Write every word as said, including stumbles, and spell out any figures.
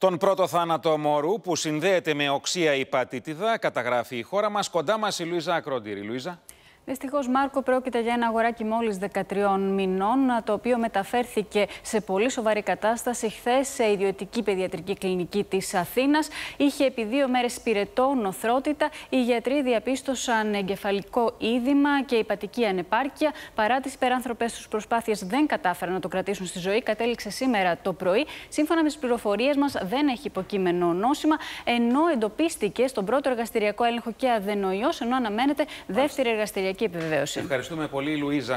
Τον πρώτο θάνατο μωρού που συνδέεται με οξεία υπατήτηδα καταγράφει η χώρα μας. Κοντά μας η Λουίζα Ακρόντηρη. Λουίζα. Δυστυχώς, Μάρκο, πρόκειται για ένα αγοράκι μόλις δεκατριών μηνών, το οποίο μεταφέρθηκε σε πολύ σοβαρή κατάσταση χθες σε ιδιωτική παιδιατρική κλινική της Αθήνας. Είχε επί δύο μέρες πυρετό, νοθρότητα. Οι γιατροί διαπίστωσαν εγκεφαλικό είδημα και υπατική ανεπάρκεια. Παρά τις υπεράνθρωπες τους προσπάθειες, δεν κατάφεραν να το κρατήσουν στη ζωή. Κατέληξε σήμερα το πρωί. Σύμφωνα με τις πληροφορίες μας, δεν έχει υποκείμενο νόσημα, ενώ εντοπίστηκε στον πρώτο εργαστηριακό έλεγχο και αδενοϊός, ενώ αναμένεται δεύτερη εργαστηριακή επιβεβαίωση. Ευχαριστούμε πολύ, Λουίζα.